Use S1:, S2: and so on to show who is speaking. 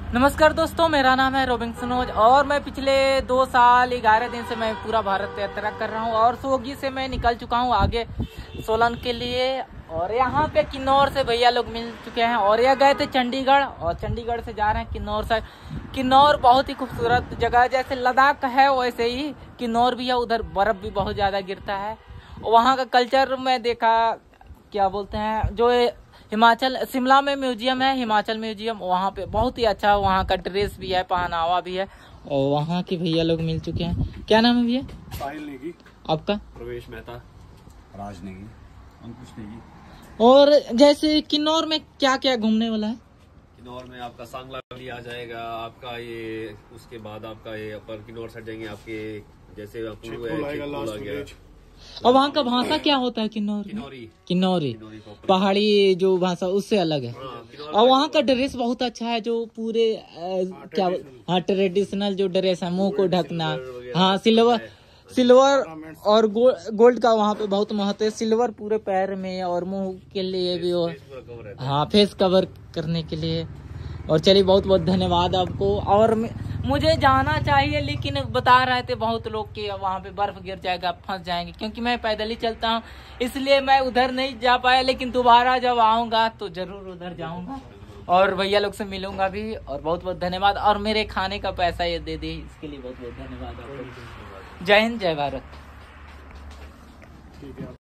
S1: नमस्कार दोस्तों, मेरा नाम है रोबिन सनोज और मैं पिछले 2 साल 11 दिन से मैं पूरा भारत यात्रा कर रहा हूँ और सोगी से मैं निकल चुका हूँ आगे सोलन के लिए। और यहाँ पे किन्नौर से भैया लोग मिल चुके हैं और यह गए थे चंडीगढ़ और चंडीगढ़ से जा रहे हैं किन्नौर साइड। किन्नौर बहुत ही खूबसूरत जगह है, जैसे लद्दाख है वैसे ही किन्नौर भी है। उधर बर्फ़ भी बहुत ज़्यादा गिरता है। वहाँ का कल्चर मैं देखा, क्या बोलते हैं, जो हिमाचल शिमला में म्यूजियम है, हिमाचल म्यूजियम, वहाँ पे बहुत ही अच्छा वहाँ का ड्रेस भी है, पहनावा भी है। और वहाँ के भैया लोग मिल चुके हैं। क्या नाम है भैया?
S2: साहिल नेगी।
S1: आपका?
S2: प्रवेश मेहता। राज नेगी। अंकुश नेगी।
S1: और जैसे किन्नौर में क्या क्या घूमने वाला है?
S2: किन्नौर में आपका सांगला वैली आ जाएगा, आपका ये उसके बाद आपका ये अपर किन्नौर साइड जाएंगे, आपके जैसे
S1: और वहाँ का भाषा क्या होता है किन्नौर में? किन्नौरी पहाड़ी जो भाषा उससे अलग है। और वहाँ का ड्रेस बहुत अच्छा है, जो पूरे क्या हाँ ट्रेडिशनल जो ड्रेस है, मुंह को ढकना, हाँ सिल्वर और गोल्ड का वहाँ पे बहुत महत्व है। सिल्वर पूरे पैर में और मुंह के लिए भी हो, हाँ फेस कवर करने के लिए। और चलिए बहुत बहुत धन्यवाद आपको। और मुझे जाना चाहिए लेकिन बता रहे थे बहुत लोग कि वहाँ पे बर्फ गिर जाएगा, फंस जाएंगे, क्योंकि मैं पैदल ही चलता हूँ इसलिए मैं उधर नहीं जा पाया। लेकिन दोबारा जब आऊँगा तो जरूर उधर जाऊँगा और भैया लोग से मिलूंगा भी। और बहुत बहुत धन्यवाद। और मेरे खाने का पैसा ये दे दे, इसके लिए बहुत बहुत धन्यवाद आपको। जय हिंद, जय भारत।